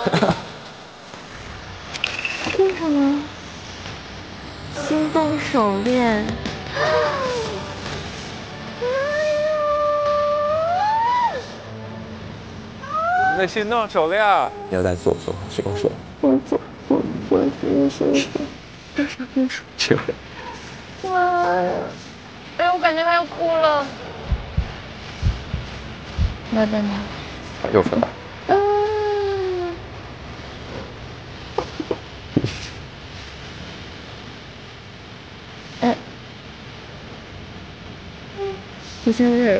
为什么？心动手链。 你的心动手链。 你要再做手手。 我手。哇！哎，我感觉他要哭了。等等。 又分了。 我现在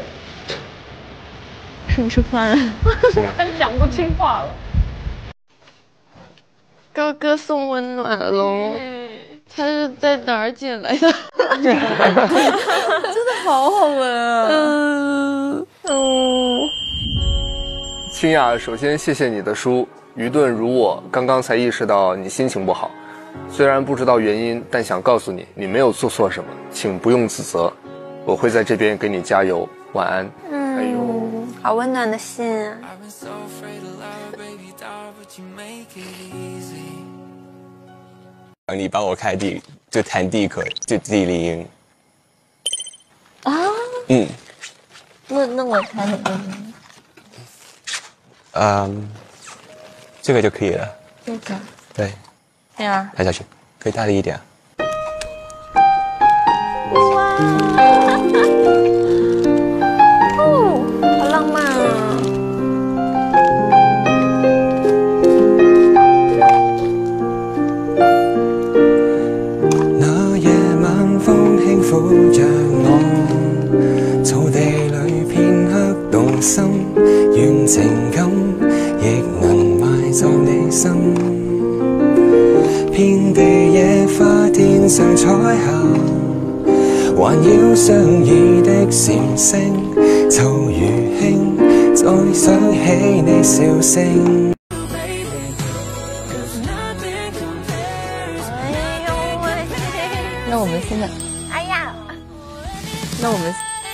是吃饭了，他讲不清话了。哥哥送温暖喽，他是在哪儿捡来的？真的好好闻啊！ 清雅，首先谢谢你的书。愚钝如我，刚刚才意识到你心情不好，虽然不知道原因，但想告诉你，你没有做错什么，请不用自责。我会在这边给你加油，晚安。哎呦， 好温暖的信啊！ 你帮我开就弹第一课，就第零音。 啊？ 嗯。 那我弹哪个音？ 这个就可以了。 这个。 对。 这样。 弹下去，可以大力一点。 哇！哦，好浪漫啊！ 那夜晚風輕撫着我，草地裏片刻動心，願情感亦能埋葬你心。遍地野花，天上彩霞。環繞相依的禪聲，就如輕，再想起你笑聲。 那我们现在，哎呀，那我们，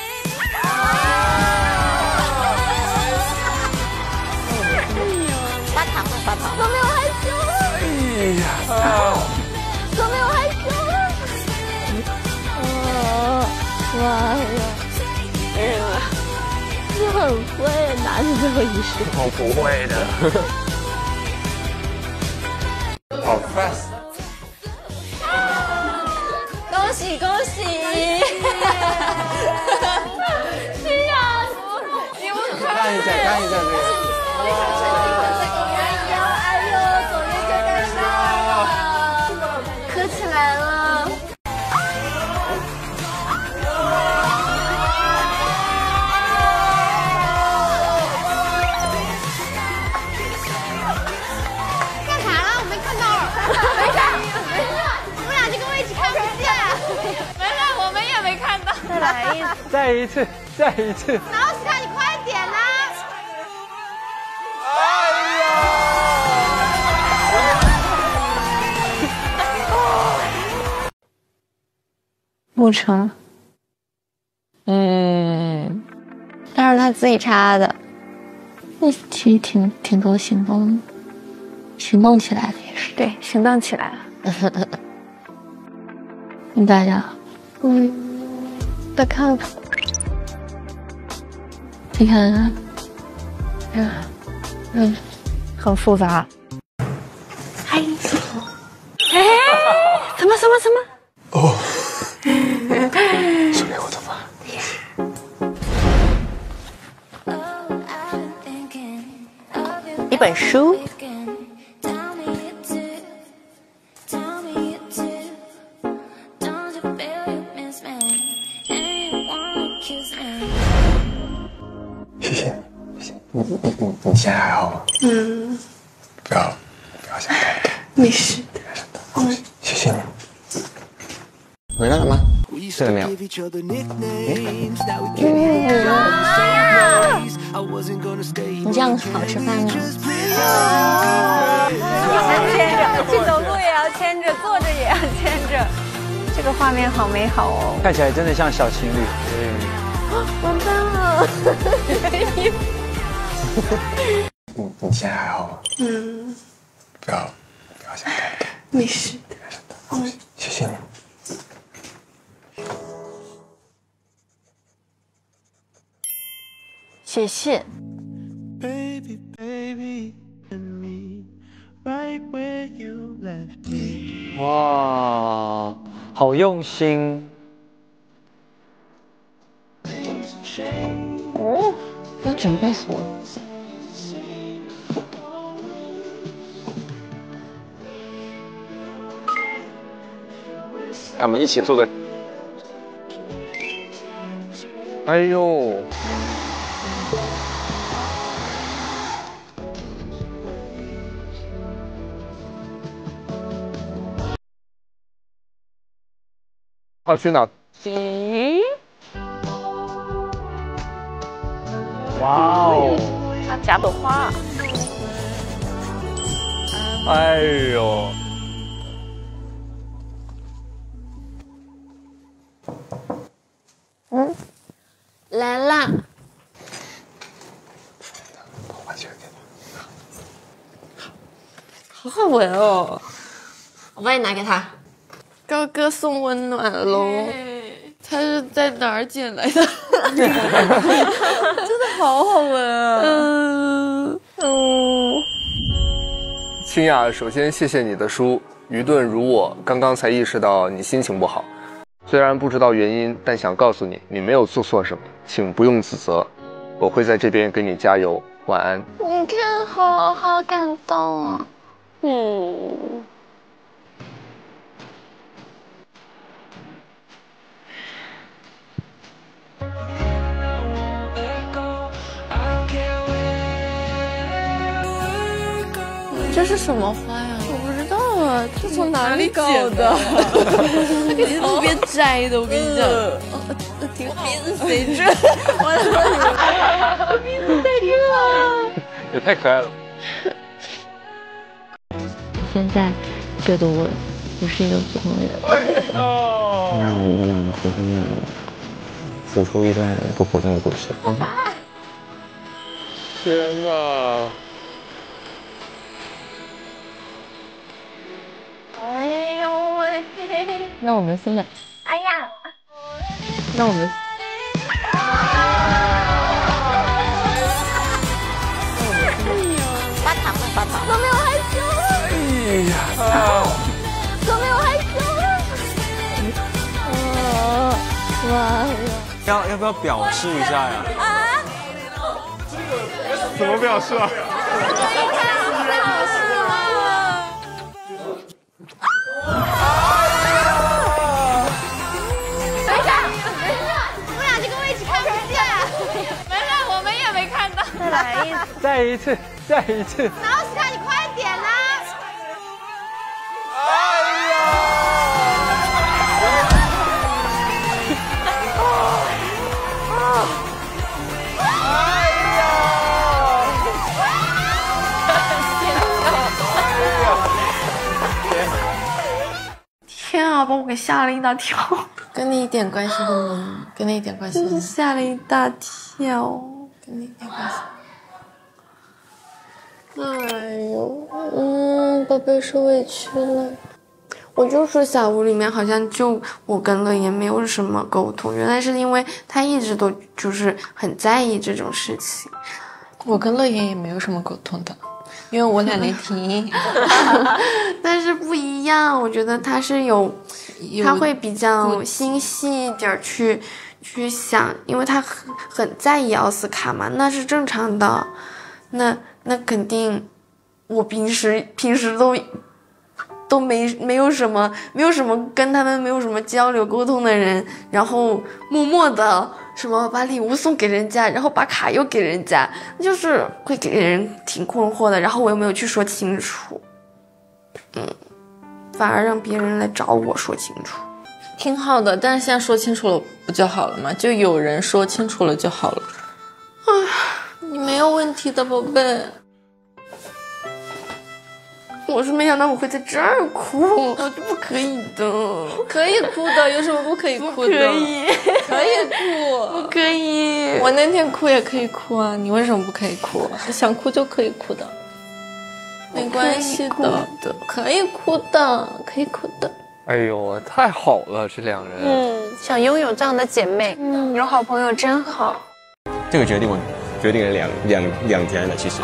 发糖了，发糖了，都没有害羞了，哎呀，都没有害羞了。哇呀！哎呀，你很会，拿着最后一式。 我不会的。好 fast！ 恭喜恭喜！是呀，你们看一下这个。 哎呦，左边就干啥了？磕起来了。 再一次，再一次。 挠死他，你快点呐！ 哎呀！ 不成。但是他自己插的。 那其实挺多行动起来了也是。 对，行动起来了。 跟大家，再看看。你看， 很复杂。 哎， 什么？ 哦，送给我的吧。 一本书。 你现在还好吗？不要想太多。 没事的。 谢谢你。回来了吗？睡了没有？ 你这样好吃饭吗？ 牵着，去走路也要牵着，坐着也要牵着，这个画面好美好哦。 看起来真的像小情侣。 完蛋了！ 你现在还好吗？不要想太多。 没事的。 谢谢你。 写信。 哇，好用心。 哦，要准备什么？ 我们一起做个。 哎呦，他去哪？ 咦？ 哇哦！ 他夹朵花。 哎呦， 来啦！ 我去给好好闻哦。 我帮你拿给他。 高哥送温暖喽。他是在哪儿捡来的？真的好好闻啊！ 清雅，首先谢谢你的书。愚钝如我，刚刚才意识到你心情不好，虽然不知道原因，但想告诉你，你没有做错什么，请不用自责，我会在这边给你加油。晚安。 你看，好感动啊！这是什么花呀？我不知道啊，这从哪里搞的？他肯定是路边摘的，我跟你讲。挺好。鼻子谁这？我的鼻子在这啊！ 也太可爱了。 现在觉得我不是一个普通人。 让我们两个普通人走出一段不普通的故事。 天哪！ 哎呦喂！ 让我们分了。 哎呀！ 让我们。 发糖了，发糖！都没有害羞。 哎呀！ 都没有害羞。哇！ 要不要表示一下呀？ 怎么表示啊？ 再一次，再一次。 然后其他你快点啦！ 哎天啊，把我给吓了一大跳！跟你一点关系都没有，跟你一点关系都没有。吓了一大跳，跟你一点关系。哎呦，宝贝受委屈了。我就说小屋里面好像就我跟乐言没有什么沟通，原来是因为他一直都就是很在意这种事情。我跟乐言也没有什么沟通的，因为我俩没听。但是不一样，我觉得他是他会比较心细一点去想，因为他很在意奥斯卡嘛，那是正常的。那肯定，我平时都没有什么跟他们没有什么交流沟通的人，然后默默的什么把礼物送给人家，然后把卡又给人家，就是会给人挺困惑的。然后我又没有去说清楚，反而让别人来找我说清楚，挺好的。但是现在说清楚了不就好了吗？就有人说清楚了就好了。你没有问题的，宝贝。 我是没想到我会在这儿哭，我就不可以的。 可以哭的，有什么不可以哭的？ 可以， 可以哭， 不可以。 我那天哭也可以哭啊，你为什么不可以哭？想哭就可以哭的，没关系的，可以哭的，可以哭的。 哎呦，太好了，这两人。 想拥有这样的姐妹，有好朋友真好。 这个决定我决定了两天了，其实。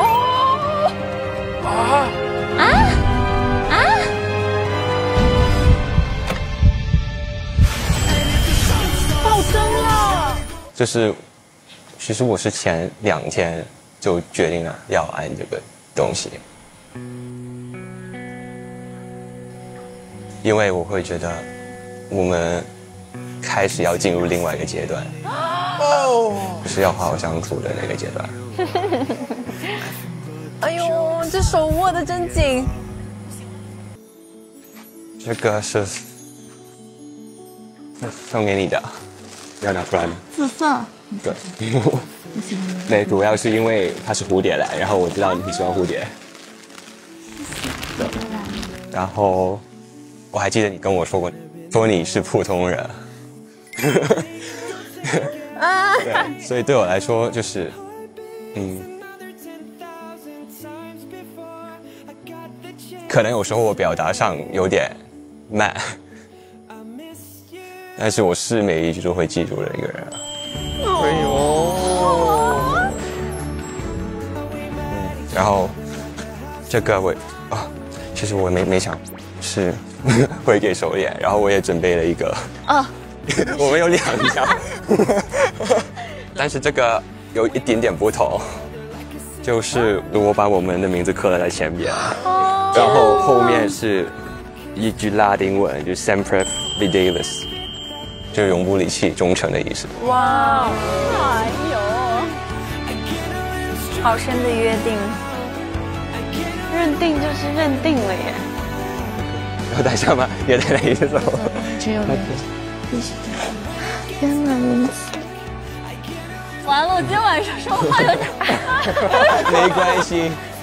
爆灯了！ 就是，其实我是前2天就决定了要按这个东西，因为我会觉得我们开始要进入另外一个阶段，就是要好好相处的那个阶段。 哎呦，这手握得真紧。 这个是送给你的，要拿出来吗？ 自送。 对，对，主要是因为它是蝴蝶兰，然后我知道你很喜欢蝴蝶。对，然后我还记得你跟我说过，说你是普通人。对，所以对我来说就是，可能有时候我表达上有点慢，但是我是每一句都会记住的一个人。 哎呦， 然后这个其实我没想是会给手链，然后我也准备了一个我们有2条，但是这个有一点点不同，就是我把我们的名字刻了在前边，然后后面是一句拉丁文，就是 Sempre Fidelis， 就永不离弃，忠诚的意思。 哇，哎呦，好深的约定，认定就是认定了耶。 要戴上吗？也戴了一手。 只有必须的。天哪，林子！ 完了，我今天晚上说话有点…… 没关系。